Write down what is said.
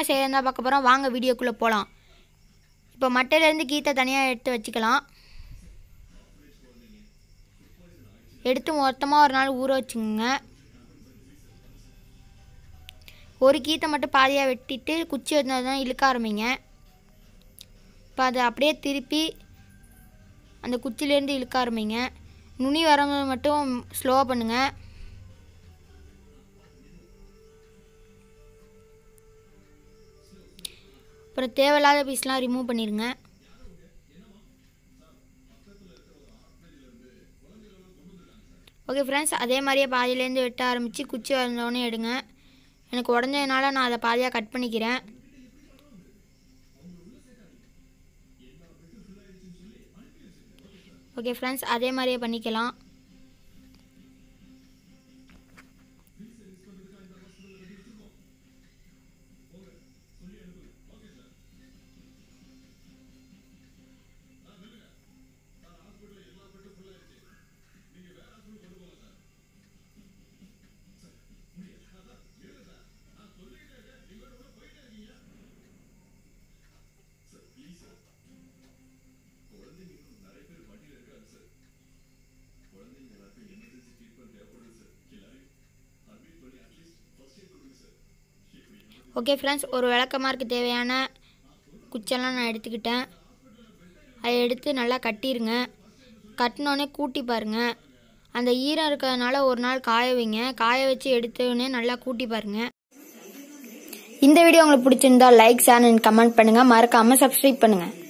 தான் செய்யறதா பார்க்க போகிறோம். வாங்க வீடியோக்குள்ளே போகலாம். இப்போ மட்டையிலேருந்து கீத்தை தனியாக எடுத்து வச்சுக்கலாம். எடுத்து மொத்தமாக ஒரு நாள் ஊற வச்சுக்கோங்க. ஒரு கீத்தை மட்டும் பாதியாக வெட்டிட்டு குச்சி வந்தால் இழுக்க ஆரம்பிங்க. இப்போ அதை அப்படியே திருப்பி அந்த குச்சிலேருந்து இழுக்க ஆரம்பிங்க. நுனி வரும்போது மட்டும் ஸ்லோவாக பண்ணுங்கள். அப்புறம் தேவையில்லாத பீஸ்லாம் ரிமூவ் பண்ணிடுங்க. ஓகே ஃப்ரெண்ட்ஸ், அதே மாதிரியே பாதியிலேருந்து வெட்ட ஆரம்பித்து குச்சி வந்தோடனே எடுங்க. எனக்கு உடஞ்சதுனால நான் அதை பாதியாக கட் பண்ணிக்கிறேன். ஓகே ஃப்ரெண்ட்ஸ், அதே மாதிரியே பண்ணிக்கலாம். ஓகே ஃப்ரெண்ட்ஸ், ஒரு விளக்கமாருக்கு தேவையான குச்செல்லாம் நான் எடுத்துக்கிட்டேன். அதை எடுத்து நல்லா கட்டிடுங்க. கட்டினோடனே கூட்டி பாருங்கள். அந்த ஈரம் இருக்கிறதுனால ஒரு நாள் காய வைங்க. காய வச்சு எடுத்தோடனே நல்லா கூட்டி பாருங்கள். இந்த வீடியோ உங்களுக்கு பிடிச்சிருந்தா லைக், ஷேர் அண்ட் கமெண்ட் பண்ணுங்கள். மறக்காமல் சப்ஸ்கிரைப் பண்ணுங்கள்.